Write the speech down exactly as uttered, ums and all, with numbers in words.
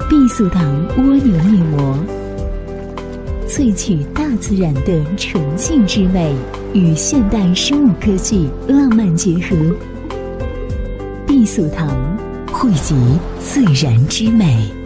避暑堂蜗牛面膜，萃取大自然的纯净之美，与现代生物科技浪漫结合。避暑堂汇集自然之美。